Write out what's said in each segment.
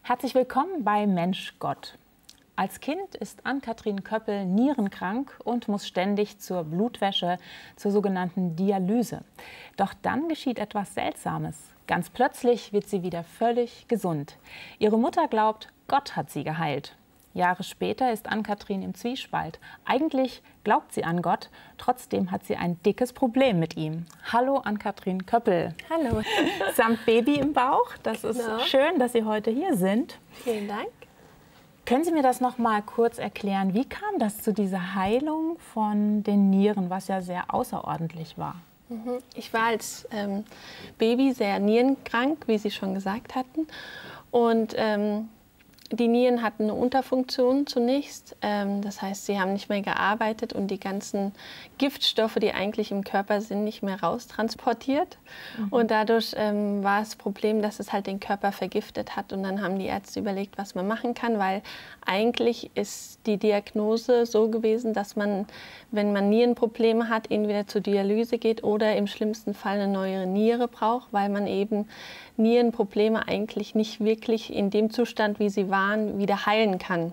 Herzlich willkommen bei Mensch Gott. Als Kind ist Ann-Kathrin Köppel nierenkrank und muss ständig zur Blutwäsche, zur sogenannten Dialyse. Doch dann geschieht etwas Seltsames. Ganz plötzlich wird sie wieder völlig gesund. Ihre Mutter glaubt, Gott hat sie geheilt. Jahre später ist Ann-Kathrin im Zwiespalt. Eigentlich glaubt sie an Gott, trotzdem hat sie ein dickes Problem mit ihm. Hallo Ann-Kathrin Köppel. Hallo. Samt Baby im Bauch. Das ist schön, dass Sie heute hier sind. Vielen Dank. Können Sie mir das noch mal kurz erklären? Wie kam das zu dieser Heilung von den Nieren, was ja sehr außerordentlich war? Ich war als Baby sehr nierenkrank, wie Sie schon gesagt hatten. Und die Nieren hatten eine Unterfunktion zunächst. Das heißt, sie haben nicht mehr gearbeitet und die ganzen Giftstoffe, die eigentlich im Körper sind, nicht mehr raustransportiert. Und dadurch war das Problem, dass es halt den Körper vergiftet hat. Und dann haben die Ärzte überlegt, was man machen kann, weil eigentlich ist die Diagnose so gewesen, dass man, wenn man Nierenprobleme hat, entweder zur Dialyse geht oder im schlimmsten Fall eine neue Niere braucht, weil man eben Nierenprobleme eigentlich nicht wirklich in dem Zustand, wie sie waren, wieder heilen kann.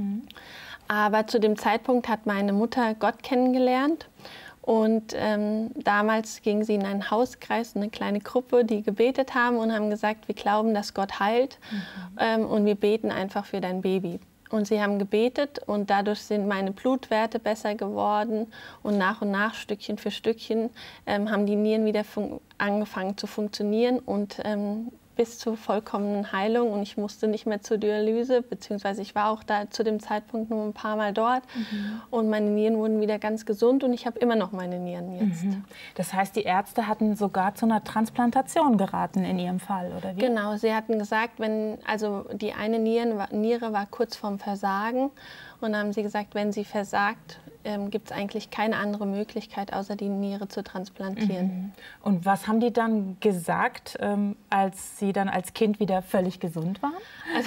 Aber zu dem Zeitpunkt hat meine Mutter Gott kennengelernt und damals ging sie in einen Hauskreis, eine kleine Gruppe, die gebetet haben und haben gesagt, wir glauben, dass Gott heilt und wir beten einfach für dein Baby. Und sie haben gebetet und dadurch sind meine Blutwerte besser geworden und nach, Stückchen für Stückchen, haben die Nieren wieder angefangen zu funktionieren und bis zur vollkommenen Heilung. Und ich musste nicht mehr zur Dialyse, beziehungsweise ich war auch da zu dem Zeitpunkt nur ein paar Mal dort. Und meine Nieren wurden wieder ganz gesund und ich habe immer noch meine Nieren jetzt. Das heißt, die Ärzte hatten sogar zu einer Transplantation geraten in Ihrem Fall, oder wie? Genau, sie hatten gesagt, also die eine Niere war kurz vorm Versagen. Und dann haben sie gesagt, wenn sie versagt, gibt es eigentlich keine andere Möglichkeit, außer die Niere zu transplantieren. Und was haben die dann gesagt, als Sie dann als Kind wieder völlig gesund waren?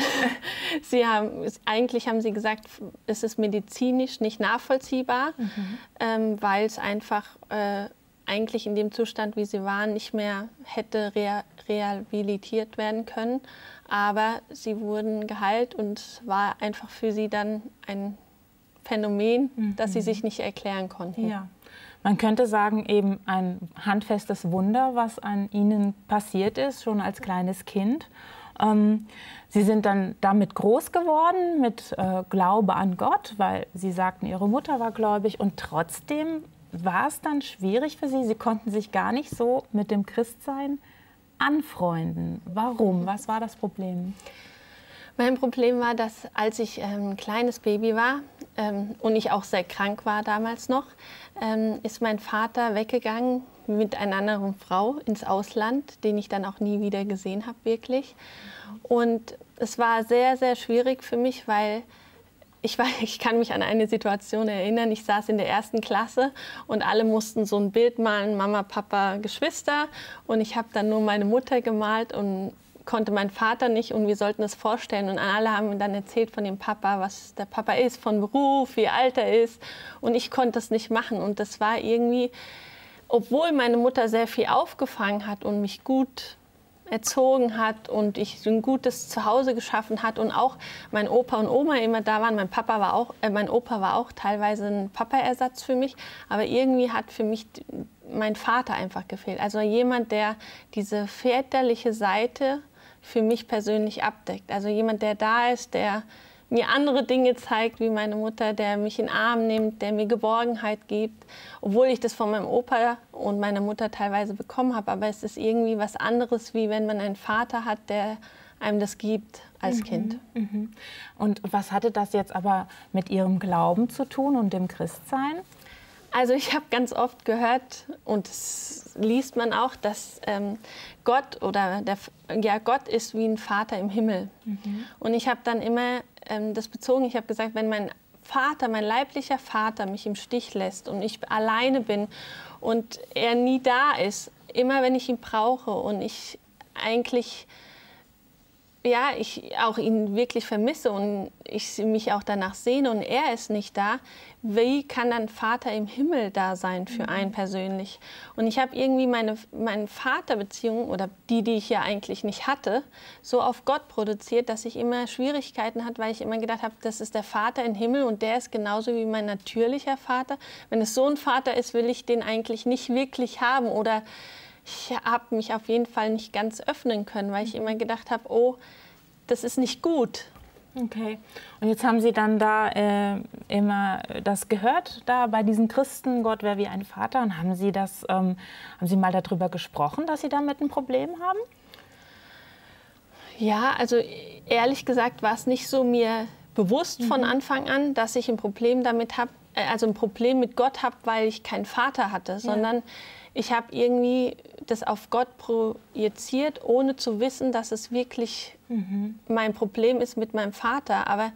Also, eigentlich haben sie gesagt, es ist medizinisch nicht nachvollziehbar, weil es einfach eigentlich in dem Zustand, wie sie waren, nicht mehr hätte rehabilitiert werden können. Aber sie wurden geheilt und es war einfach für sie dann ein Phänomen, das sie sich nicht erklären konnten. Ja. Man könnte sagen, eben ein handfestes Wunder, was an Ihnen passiert ist, schon als kleines Kind. Sie sind dann damit groß geworden, mit Glaube an Gott, weil Sie sagten, Ihre Mutter war gläubig. Und trotzdem war es dann schwierig für Sie. Sie konnten sich gar nicht so mit dem Christsein anfreunden. Warum? Was war das Problem? Mein Problem war, dass als ich ein kleines Baby war und ich auch sehr krank war damals noch, ist mein Vater weggegangen mit einer anderen Frau ins Ausland, den ich dann auch nie wieder gesehen habe, wirklich. Und es war sehr, sehr schwierig für mich, weil ich kann mich an eine Situation erinnern, ich saß in der 1. Klasse und alle mussten so ein Bild malen, Mama, Papa, Geschwister. Und ich habe dann nur meine Mutter gemalt und konnte meinen Vater nicht und wir sollten es vorstellen. Und alle haben mir dann erzählt von dem Papa, was der Papa ist, von Beruf, wie alt er ist. Und ich konnte es nicht machen. Und das war irgendwie, obwohl meine Mutter sehr viel aufgefangen hat und mich gut erzogen hat und ich ein gutes Zuhause geschaffen hat und auch mein Opa und Oma immer da waren. Mein Opa war auch teilweise ein Papa-Ersatz für mich, aber irgendwie hat für mich mein Vater einfach gefehlt. Also jemand, der diese väterliche Seite für mich persönlich abdeckt. Also jemand, der da ist, der mir andere Dinge zeigt wie meine Mutter, der mich in den Arm nimmt, der mir Geborgenheit gibt, obwohl ich das von meinem Opa und meiner Mutter teilweise bekommen habe. Aber es ist irgendwie was anderes, wie wenn man einen Vater hat, der einem das gibt als Kind. Und was hatte das jetzt aber mit Ihrem Glauben zu tun und dem Christsein? Also ich habe ganz oft gehört, und das liest man auch, dass Gott Gott ist wie ein Vater im Himmel. Und ich habe dann immer das bezogen, ich habe gesagt, wenn mein Vater, mein leiblicher Vater mich im Stich lässt und ich alleine bin und er nie da ist, immer wenn ich ihn brauche und ich eigentlich ja, ich auch ihn wirklich vermisse und ich mich auch danach sehne und er ist nicht da, wie kann dann Vater im Himmel da sein für einen persönlich? Und ich habe irgendwie meine Vaterbeziehung oder die ich ja eigentlich nicht hatte, so auf Gott produziert, dass ich immer Schwierigkeiten hatte, weil ich immer gedacht habe, das ist der Vater im Himmel und der ist genauso wie mein natürlicher Vater. Wenn es so ein Vater ist, will ich den eigentlich nicht wirklich haben oder ich habe mich auf jeden Fall nicht ganz öffnen können, weil ich immer gedacht habe, oh, das ist nicht gut. Okay. Und jetzt haben Sie dann da immer das gehört, da bei diesen Christen, Gott wäre wie ein Vater. Und haben Sie haben Sie mal darüber gesprochen, dass Sie damit ein Problem haben? Ja, also ehrlich gesagt war es nicht so mir bewusst von Anfang an, dass ich ein Problem damit habe, also ein Problem mit Gott habe, weil ich keinen Vater hatte, sondern ich habe irgendwie das auf Gott projiziert, ohne zu wissen, dass es wirklich mein Problem ist mit meinem Vater. Aber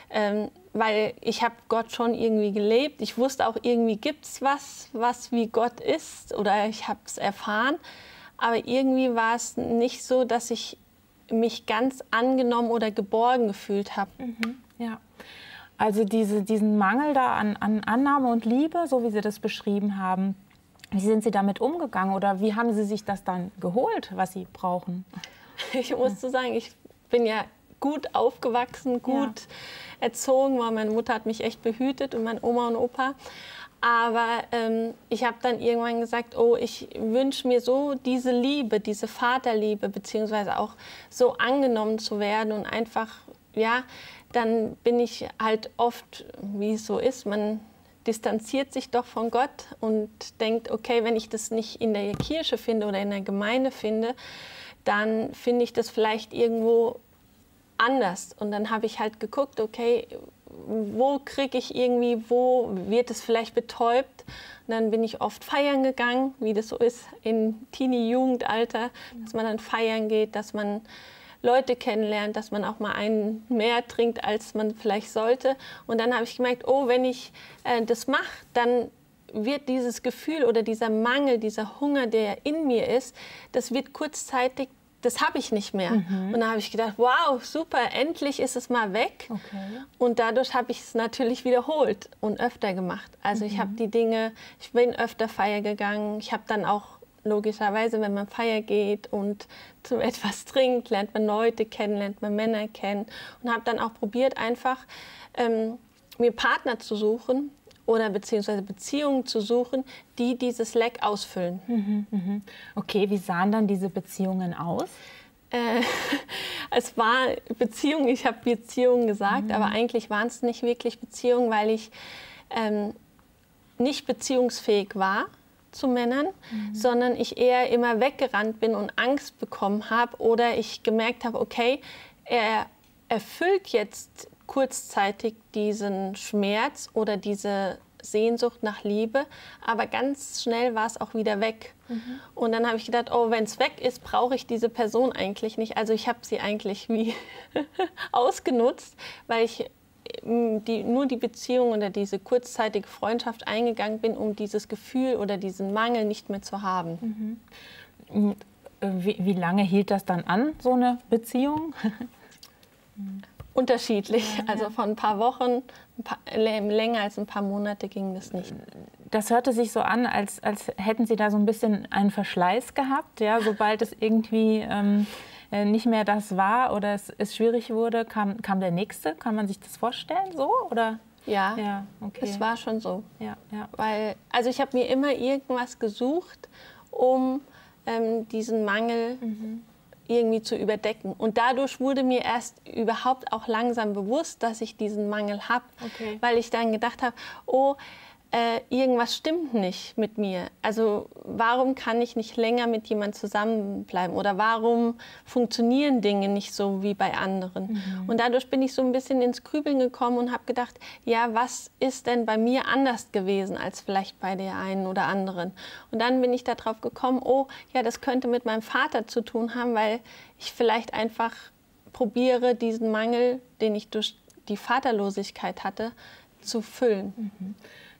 weil ich habe Gott schon irgendwie gelebt. Ich wusste auch, irgendwie gibt es was wie Gott ist oder ich habe es erfahren. Aber irgendwie war es nicht so, dass ich mich ganz angenommen oder geborgen gefühlt habe. Ja. Also diesen Mangel da an Annahme und Liebe, so wie Sie das beschrieben haben, wie sind Sie damit umgegangen oder wie haben Sie sich das dann geholt, was Sie brauchen? Ich muss so sagen, ich bin ja gut aufgewachsen, gut erzogen, weil meine Mutter hat mich echt behütet und meine Oma und Opa. Aber ich habe dann irgendwann gesagt, oh, ich wünsche mir so diese Liebe, diese Vaterliebe, beziehungsweise auch so angenommen zu werden und einfach, ja, dann bin ich halt oft, wie es so ist, man distanziert sich doch von Gott und denkt, okay, wenn ich das nicht in der Kirche finde oder in der Gemeinde finde, dann finde ich das vielleicht irgendwo anders. Und dann habe ich halt geguckt, okay, wo kriege ich irgendwie, wo wird es vielleicht betäubt? Und dann bin ich oft feiern gegangen, wie das so ist in Teenie-Jugendalter, dass man dann feiern geht, dass man Leute kennenlernt, dass man auch mal einen mehr trinkt, als man vielleicht sollte. Und dann habe ich gemerkt, oh, wenn ich das mache, dann wird dieses Gefühl oder dieser Mangel, dieser Hunger, der in mir ist, das wird kurzzeitig, das habe ich nicht mehr. Und dann habe ich gedacht, wow, super, endlich ist es mal weg. Okay. Und dadurch habe ich es natürlich wiederholt und öfter gemacht. Also ich habe die Dinge, ich bin öfter feiern gegangen. Ich habe dann auch logischerweise, wenn man feiern geht und zum etwas trinkt, lernt man Leute kennen, lernt man Männer kennen. Und habe dann auch probiert, einfach mir Partner zu suchen oder beziehungsweise Beziehungen zu suchen, die dieses Leck ausfüllen. Okay, wie sahen dann diese Beziehungen aus? Es war Beziehungen, ich habe Beziehungen gesagt, aber eigentlich waren es nicht wirklich Beziehungen, weil ich nicht beziehungsfähig war zu Männern, sondern ich eher immer weggerannt bin und Angst bekommen habe oder ich gemerkt habe, okay, er erfüllt jetzt kurzzeitig diesen Schmerz oder diese Sehnsucht nach Liebe, aber ganz schnell war es auch wieder weg. Und dann habe ich gedacht, oh, wenn es weg ist, brauche ich diese Person eigentlich nicht. Also ich habe sie eigentlich wie ausgenutzt, weil ich nur die Beziehung oder diese kurzzeitige Freundschaft eingegangen bin, um dieses Gefühl oder diesen Mangel nicht mehr zu haben. Wie lange hielt das dann an, so eine Beziehung? Unterschiedlich, also von ein paar Wochen, länger als ein paar Monate ging das nicht. Das hörte sich so an, als hätten Sie da so ein bisschen einen Verschleiß gehabt. Ja? Sobald es irgendwie nicht mehr das war oder es schwierig wurde, kam der Nächste. Kann man sich das vorstellen so? Oder? Ja, okay. Es war schon so. Ja. Weil, also ich habe mir immer irgendwas gesucht, um diesen Mangel irgendwie zu überdecken. Und dadurch wurde mir erst überhaupt auch langsam bewusst, dass ich diesen Mangel habe, weil ich dann gedacht habe, oh, irgendwas stimmt nicht mit mir. Also warum kann ich nicht länger mit jemandem zusammenbleiben oder warum funktionieren Dinge nicht so wie bei anderen? Und dadurch bin ich so ein bisschen ins Grübeln gekommen und habe gedacht, ja, was ist denn bei mir anders gewesen als vielleicht bei der einen oder anderen? Und dann bin ich darauf gekommen, oh, ja, das könnte mit meinem Vater zu tun haben, weil ich vielleicht einfach probiere, diesen Mangel, den ich durch die Vaterlosigkeit hatte, zu füllen.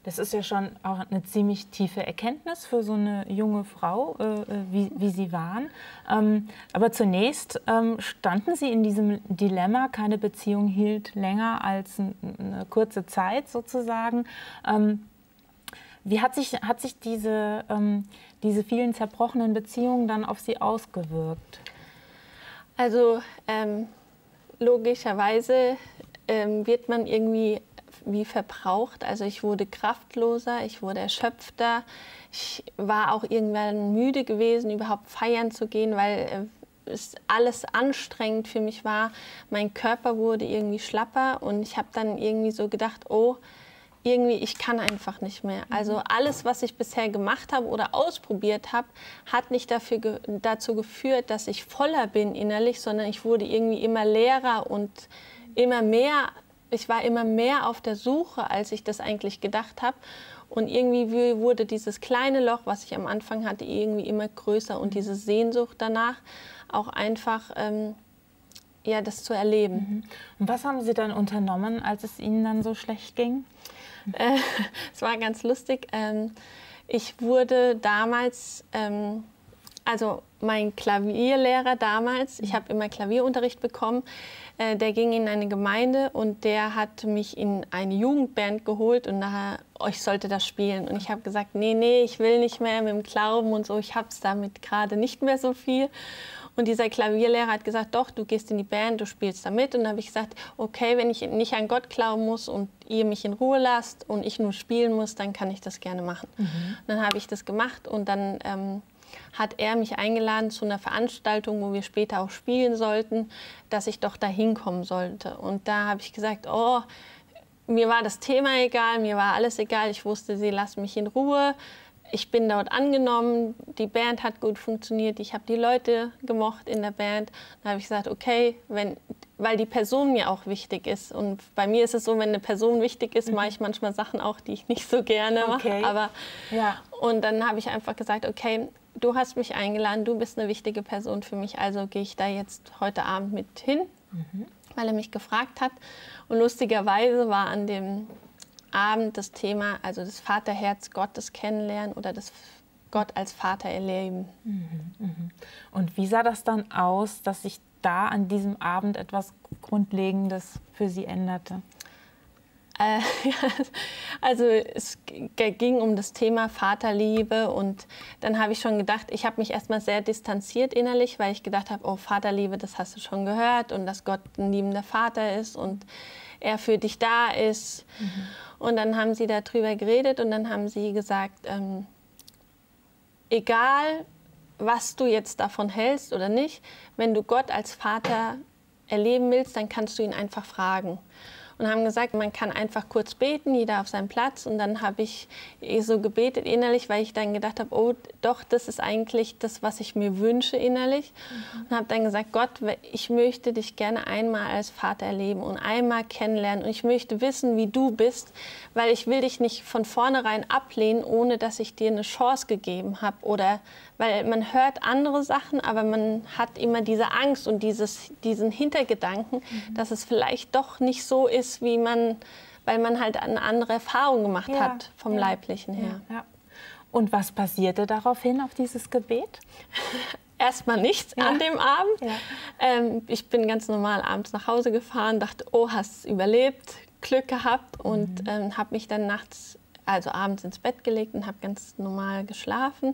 Das ist ja schon auch eine ziemlich tiefe Erkenntnis für so eine junge Frau, wie Sie waren. Aber zunächst standen Sie in diesem Dilemma, keine Beziehung hielt länger als eine kurze Zeit sozusagen. Wie hat sich diese vielen zerbrochenen Beziehungen dann auf Sie ausgewirkt? Also logischerweise wird man irgendwie wie verbraucht. Also ich wurde kraftloser, ich wurde erschöpfter. Ich war auch irgendwann müde gewesen, überhaupt feiern zu gehen, weil es alles anstrengend für mich war. Mein Körper wurde irgendwie schlapper und ich habe dann irgendwie so gedacht, oh, irgendwie, ich kann einfach nicht mehr. Also alles, was ich bisher gemacht habe oder ausprobiert habe, hat nicht dazu geführt, dass ich voller bin innerlich, sondern ich wurde irgendwie immer leerer und immer mehr. Ich war immer mehr auf der Suche, als ich das eigentlich gedacht habe. Und irgendwie wurde dieses kleine Loch, was ich am Anfang hatte, irgendwie immer größer. Und diese Sehnsucht danach, auch einfach ja, das zu erleben. Und was haben Sie dann unternommen, als es Ihnen dann so schlecht ging? Es war ganz lustig. Ich wurde damals, also mein Klavierlehrer damals, ich habe immer Klavierunterricht bekommen, der ging in eine Gemeinde und der hat mich in eine Jugendband geholt und ich sollte das spielen. Und ich habe gesagt, nee, ich will nicht mehr mit dem Glauben und so, ich habe es damit gerade nicht mehr so viel. Und dieser Klavierlehrer hat gesagt, doch, du gehst in die Band, du spielst da mit. Und dann habe ich gesagt, okay, wenn ich nicht an Gott glauben muss und ihr mich in Ruhe lasst und ich nur spielen muss, dann kann ich das gerne machen. Und dann habe ich das gemacht und dann hat er mich eingeladen zu einer Veranstaltung, wo wir später auch spielen sollten, dass ich doch da hinkommen sollte. Und da habe ich gesagt, oh, mir war das Thema egal, mir war alles egal. Ich wusste, sie lassen mich in Ruhe. Ich bin dort angenommen, die Band hat gut funktioniert, ich habe die Leute gemocht in der Band. Dann habe ich gesagt, okay, weil die Person mir auch wichtig ist. Und bei mir ist es so, wenn eine Person wichtig ist, mache ich manchmal Sachen auch, die ich nicht so gerne mache. Aber, ja. Und dann habe ich einfach gesagt, okay, du hast mich eingeladen, du bist eine wichtige Person für mich, also gehe ich da jetzt heute Abend mit hin, weil er mich gefragt hat. Und lustigerweise war an dem Abend das Thema, also das Vaterherz Gottes kennenlernen oder das Gott als Vater erleben. Und wie sah das dann aus, dass sich da an diesem Abend etwas Grundlegendes für Sie änderte? Also es ging um das Thema Vaterliebe und dann habe ich schon gedacht, ich habe mich erstmal sehr distanziert innerlich, weil ich gedacht habe, oh, Vaterliebe, das hast du schon gehört und dass Gott ein liebender Vater ist und er für dich da ist. Und dann haben sie darüber geredet und dann haben sie gesagt, egal was du jetzt davon hältst oder nicht, wenn du Gott als Vater erleben willst, dann kannst du ihn einfach fragen. Und haben gesagt, man kann einfach kurz beten, jeder auf seinem Platz. Und dann habe ich so gebetet innerlich, weil ich dann gedacht habe, oh doch, das ist eigentlich das, was ich mir wünsche innerlich. Und habe dann gesagt, Gott, ich möchte dich gerne einmal als Vater erleben und einmal kennenlernen. Und ich möchte wissen, wie du bist, weil ich will dich nicht von vornherein ablehnen, ohne dass ich dir eine Chance gegeben habe. Oder weil man hört andere Sachen, aber man hat immer diese Angst und diesen Hintergedanken, dass es vielleicht doch nicht so ist, wie weil man halt eine andere Erfahrung gemacht hat vom Leiblichen her. Ja. Und was passierte daraufhin auf dieses Gebet? Erstmal nichts an dem Abend. Ja. Ich bin ganz normal abends nach Hause gefahren, dachte, oh, hast es überlebt, Glück gehabt und habe mich dann abends ins Bett gelegt und habe ganz normal geschlafen.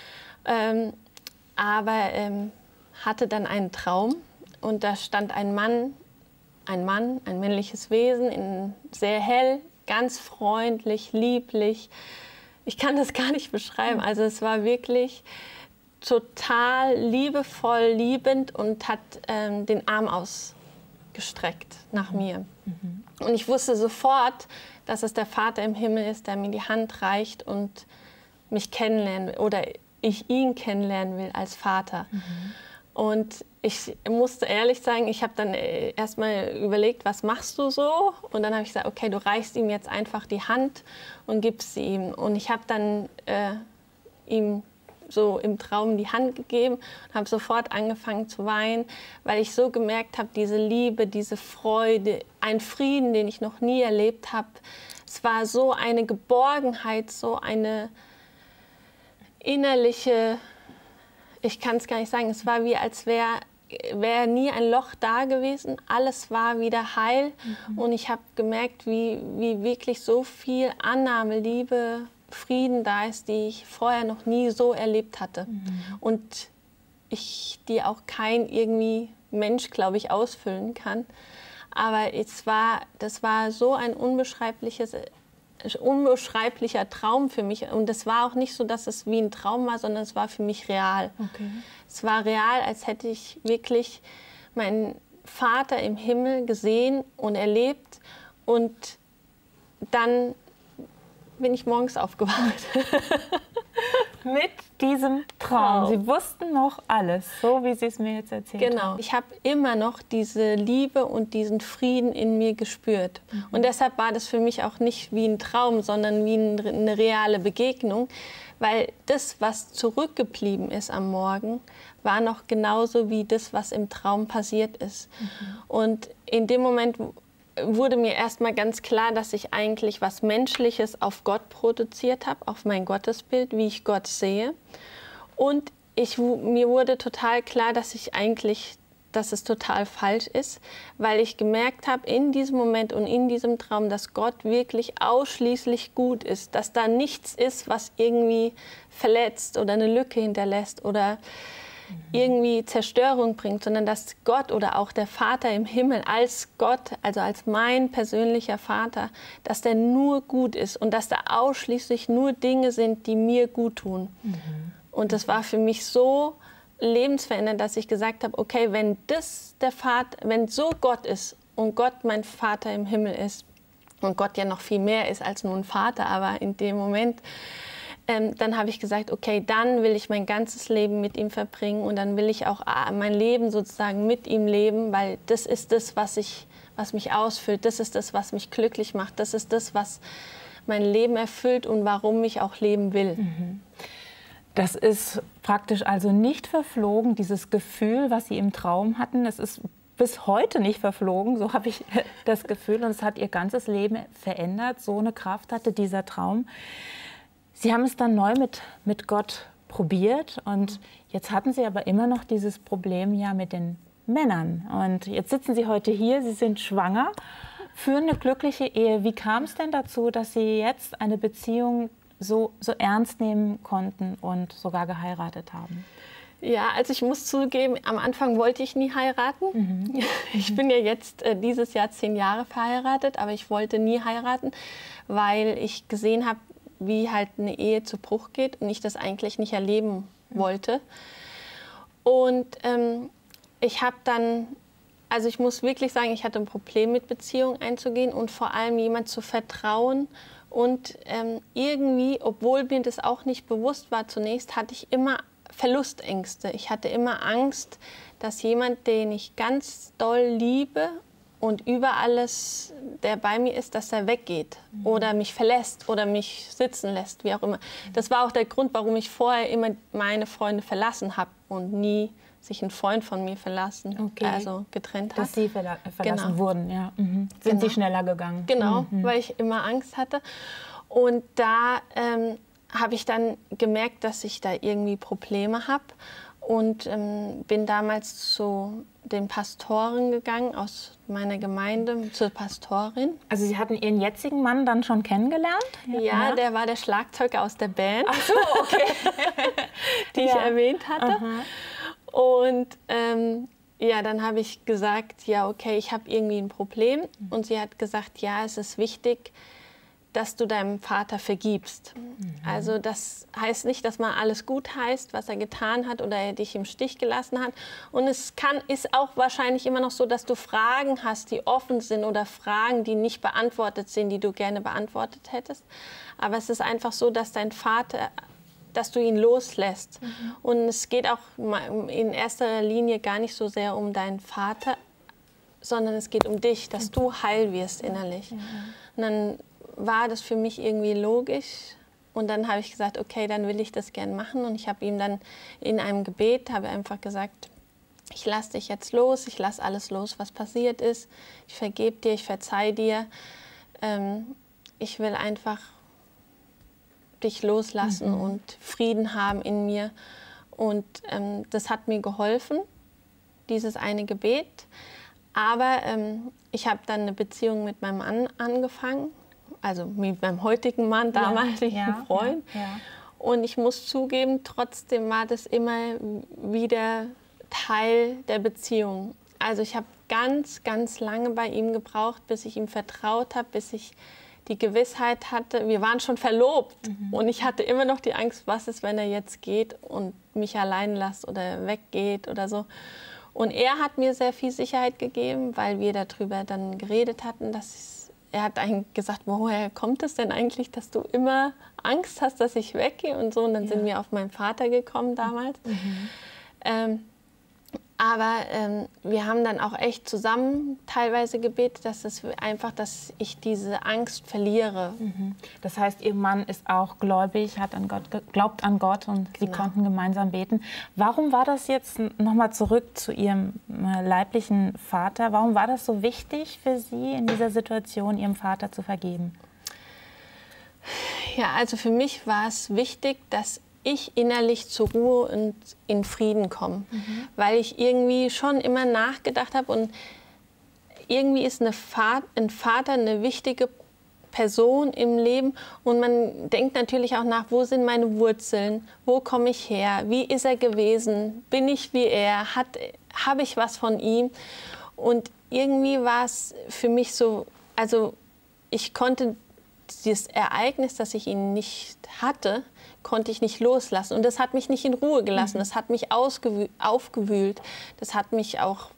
Aber hatte dann einen Traum und da stand ein männliches Wesen, sehr hell, ganz freundlich, lieblich. Ich kann das gar nicht beschreiben. Also es war wirklich total liebevoll, liebend und hat den Arm ausgestreckt nach mir. Und ich wusste sofort, dass es der Vater im Himmel ist, der mir die Hand reicht und mich kennenlernen will oder ich ihn kennenlernen will als Vater. Und ich musste ehrlich sagen, ich habe dann erstmal überlegt, was machst du so? Und dann habe ich gesagt, okay, du reichst ihm jetzt einfach die Hand und gibst sie ihm. Und ich habe dann ihm so im Traum die Hand gegeben und habe sofort angefangen zu weinen, weil ich so gemerkt habe, diese Liebe, diese Freude, ein Frieden, den ich noch nie erlebt habe. Es war so eine Geborgenheit, so eine innerliche, ich kann es gar nicht sagen, es war wie, als wäre nie ein Loch da gewesen, alles war wieder heil und ich habe gemerkt, wie wirklich so viel Annahme, Liebe, Frieden da ist, die ich vorher noch nie so erlebt hatte und die auch kein irgendwie Mensch, glaube ich, ausfüllen kann. Aber das war so ein unbeschreiblicher Traum für mich. Und es war auch nicht so, dass es wie ein Traum war, sondern es war für mich real. Okay. Es war real, als hätte ich wirklich meinen Vater im Himmel gesehen und erlebt. Und dann bin ich morgens aufgewacht. Mit diesem Traum. Sie wussten noch alles, so wie Sie es mir jetzt erzählt haben. Genau. Ich habe immer noch diese Liebe und diesen Frieden in mir gespürt. Und deshalb war das für mich auch nicht wie ein Traum, sondern wie eine reale Begegnung. Weil das, was zurückgeblieben ist am Morgen, war noch genauso wie das, was im Traum passiert ist. Und in dem Moment wurde mir erstmal ganz klar, dass ich eigentlich was Menschliches auf Gott produziert habe, auf mein Gottesbild, wie ich Gott sehe. Und mir wurde total klar, dass es total falsch ist, weil ich gemerkt habe in diesem Moment und in diesem Traum, dass Gott wirklich ausschließlich gut ist, dass da nichts ist, was irgendwie verletzt oder eine Lücke hinterlässt oder irgendwie Zerstörung bringt, sondern dass Gott oder auch der Vater im Himmel als Gott, also als mein persönlicher Vater, dass der nur gut ist und dass da ausschließlich nur Dinge sind, die mir gut tun. Und das war für mich so lebensverändernd, dass ich gesagt habe, okay, wenn so Gott ist und Gott mein Vater im Himmel ist und Gott ja noch viel mehr ist als nur ein Vater, aber in dem Moment dann habe ich gesagt, okay, dann will ich mein ganzes Leben mit ihm verbringen und dann will ich auch mein Leben sozusagen mit ihm leben, weil das ist das, was mich ausfüllt, das ist das, was mich glücklich macht, das ist das, was mein Leben erfüllt und warum ich auch leben will. Das ist praktisch also nicht verflogen, dieses Gefühl, was Sie im Traum hatten. Es ist bis heute nicht verflogen, so habe ich das Gefühl. Und es hat Ihr ganzes Leben verändert. So eine Kraft hatte dieser Traum. Sie haben es dann neu mit Gott probiert und jetzt hatten Sie aber immer noch dieses Problem ja mit den Männern. Und jetzt sitzen Sie heute hier, Sie sind schwanger, führen eine glückliche Ehe. Wie kam es denn dazu, dass Sie jetzt eine Beziehung so ernst nehmen konnten und sogar geheiratet haben? Ja, also ich muss zugeben, am Anfang wollte ich nie heiraten. Ich bin ja jetzt dieses Jahr 10 Jahre verheiratet, aber ich wollte nie heiraten, weil ich gesehen habe, wie halt eine Ehe zu Bruch geht und ich das eigentlich nicht erleben wollte. Und ich habe dann, also ich muss wirklich sagen, ich hatte ein Problem mit Beziehungen einzugehen und vor allem jemand zu vertrauen. Und irgendwie, obwohl mir das auch nicht bewusst war zunächst, hatte ich immer Verlustängste. Ich hatte immer Angst, dass jemand, den ich ganz doll liebe und über alles, der bei mir ist, dass er weggeht oder mich verlässt oder mich sitzen lässt, wie auch immer. Das war auch der Grund, warum ich vorher immer meine Freunde verlassen habe und nie sich ein Freund von mir also getrennt hat. Dass Sie verlassen wurden, ja. Sind Sie schneller gegangen? Genau, weil ich immer Angst hatte. Und da habe ich dann gemerkt, dass ich da irgendwie Probleme habe und bin damals zu den Pastoren gegangen aus meiner Gemeinde, zur Pastorin. Also Sie hatten Ihren jetzigen Mann dann schon kennengelernt? Ja, der war der Schlagzeuger aus der Band. Ach so, okay. Die ich erwähnt hatte. Und ja, dann habe ich gesagt, ja, okay, ich habe irgendwie ein Problem. Und sie hat gesagt, ja, es ist wichtig, dass du deinem Vater vergibst. Also das heißt nicht, dass man alles gut heißt, was er getan hat oder er dich im Stich gelassen hat. Und es ist auch wahrscheinlich immer noch so, dass du Fragen hast, die offen sind oder Fragen, die nicht beantwortet sind, die du gerne beantwortet hättest. Aber es ist einfach so, dass dein Vater, dass du ihn loslässt. Und es geht auch in erster Linie gar nicht so sehr um deinen Vater, sondern es geht um dich, dass du heil wirst innerlich. Und dann war das für mich irgendwie logisch Und dann habe ich gesagt, okay, dann will ich das gern machen. Und ich habe ihm dann in einem Gebet, habe einfach gesagt, ich lasse dich jetzt los, ich lasse alles los, was passiert ist. Ich vergebe dir, ich verzeihe dir. Ich will einfach dich loslassen und Frieden haben in mir. Und das hat mir geholfen, dieses eine Gebet. Aber ich habe dann eine Beziehung mit meinem Mann angefangen, also mit meinem heutigen Mann, damaligen Freund. Und ich muss zugeben, trotzdem war das immer wieder Teil der Beziehung. Also ich habe ganz, ganz lange bei ihm gebraucht, bis ich ihm vertraut habe, bis ich die Gewissheit hatte, wir waren schon verlobt. Und ich hatte immer noch die Angst, was ist, wenn er jetzt geht und mich allein lässt oder weggeht oder so. Und er hat mir sehr viel Sicherheit gegeben, weil wir darüber dann geredet hatten, er hat eigentlich gesagt, woher kommt es denn eigentlich, dass du immer Angst hast, dass ich weggehe und so. Und dann sind wir auf meinen Vater gekommen damals. Aber wir haben dann auch echt zusammen teilweise gebetet, dass ich diese Angst verliere. Das heißt, Ihr Mann ist auch gläubig, glaubt an Gott und Sie konnten gemeinsam beten. Warum war das jetzt, nochmal zurück zu Ihrem leiblichen Vater, warum war das so wichtig für Sie in dieser Situation, Ihrem Vater zu vergeben? Ja, also für mich war es wichtig, dass ich innerlich zur Ruhe und in Frieden komme, weil ich irgendwie schon immer nachgedacht habe und irgendwie ist ein Vater eine wichtige Person im Leben und man denkt natürlich auch nach, wo sind meine Wurzeln, wo komme ich her, wie ist er gewesen, bin ich wie er, habe ich was von ihm und irgendwie war es für mich so, also ich konnte dieses Ereignis, dass ich ihn nicht hatte, konnte ich nicht loslassen. Und das hat mich nicht in Ruhe gelassen. Das hat mich aufgewühlt. Das hat mich auch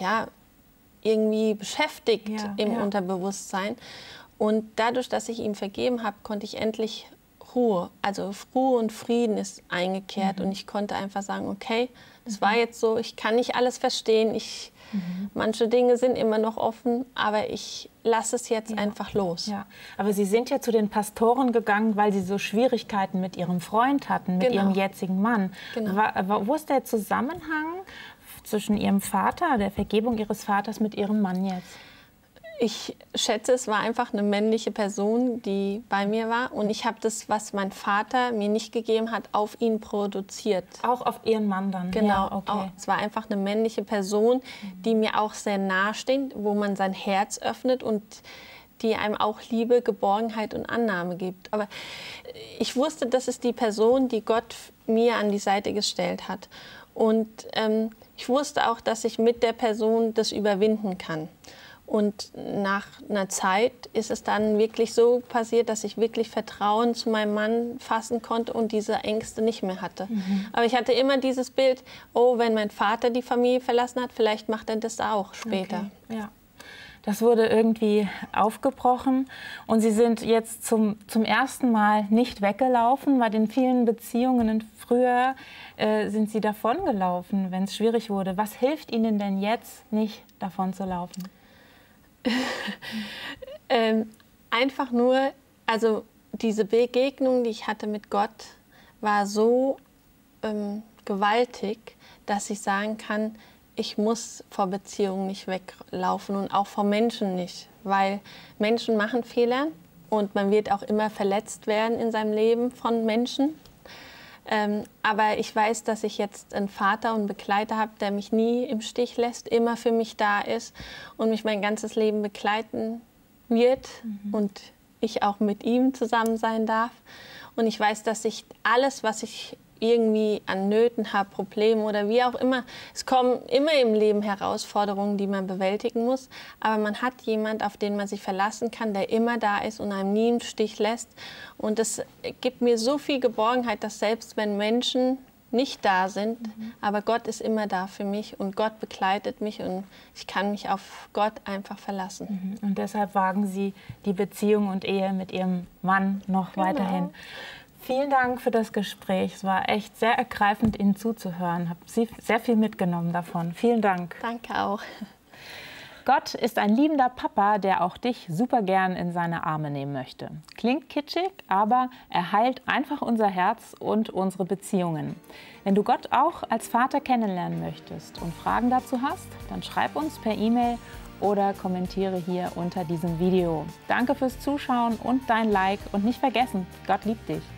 irgendwie beschäftigt im Unterbewusstsein. Und dadurch, dass ich ihm vergeben habe, konnte ich endlich Ruhe. Also Ruhe und Frieden ist eingekehrt. Und ich konnte einfach sagen, okay, das war jetzt so. Ich kann nicht alles verstehen. Manche Dinge sind immer noch offen, aber ich lasse es jetzt einfach los. Ja. Aber Sie sind ja zu den Pastoren gegangen, weil Sie so Schwierigkeiten mit Ihrem Freund hatten, mit Ihrem jetzigen Mann. Wo ist der Zusammenhang zwischen Ihrem Vater, der Vergebung Ihres Vaters, mit Ihrem Mann jetzt? Ich schätze, es war einfach eine männliche Person, die bei mir war. Und ich habe das, was mein Vater mir nicht gegeben hat, auf ihn produziert. Auch auf Ihren Mann dann? Genau. Ja, okay. Es war einfach eine männliche Person, die mir auch sehr nahe steht, wo man sein Herz öffnet und die einem auch Liebe, Geborgenheit und Annahme gibt. Aber ich wusste, das ist die Person, die Gott mir an die Seite gestellt hat. Und ich wusste auch, dass ich mit der Person das überwinden kann. Und nach einer Zeit ist es dann wirklich so passiert, dass ich wirklich Vertrauen zu meinem Mann fassen konnte und diese Ängste nicht mehr hatte. Aber ich hatte immer dieses Bild, oh, wenn mein Vater die Familie verlassen hat, vielleicht macht er das auch später. Okay. Ja. Das wurde irgendwie aufgebrochen und Sie sind jetzt zum ersten Mal nicht weggelaufen. Bei den vielen Beziehungen früher sind Sie davongelaufen, wenn es schwierig wurde. Was hilft Ihnen denn jetzt, nicht davon zu laufen? Einfach nur, also diese Begegnung, die ich hatte mit Gott, war so gewaltig, dass ich sagen kann, ich muss vor Beziehungen nicht weglaufen und auch vor Menschen nicht, weil Menschen machen Fehler und man wird auch immer verletzt werden in seinem Leben von Menschen. Aber ich weiß, dass ich jetzt einen Vater und Begleiter habe, der mich nie im Stich lässt, immer für mich da ist und mich mein ganzes Leben begleiten wird und ich auch mit ihm zusammen sein darf. Und ich weiß, dass ich alles, was ich irgendwie an Nöten habe, Problemen oder wie auch immer, es kommen immer im Leben Herausforderungen, die man bewältigen muss, aber man hat jemanden, auf den man sich verlassen kann, der immer da ist und einem nie im Stich lässt. Und das gibt mir so viel Geborgenheit, dass selbst wenn Menschen nicht da sind, aber Gott ist immer da für mich und Gott begleitet mich und ich kann mich auf Gott einfach verlassen. Und deshalb wagen Sie die Beziehung und Ehe mit Ihrem Mann noch weiterhin. Vielen Dank für das Gespräch. Es war echt sehr ergreifend, Ihnen zuzuhören. Ich habe sehr viel mitgenommen davon. Vielen Dank. Danke auch. Gott ist ein liebender Papa, der auch dich super gern in seine Arme nehmen möchte. Klingt kitschig, aber er heilt einfach unser Herz und unsere Beziehungen. Wenn du Gott auch als Vater kennenlernen möchtest und Fragen dazu hast, dann schreib uns per E-Mail oder kommentiere hier unter diesem Video. Danke fürs Zuschauen und dein Like und nicht vergessen, Gott liebt dich.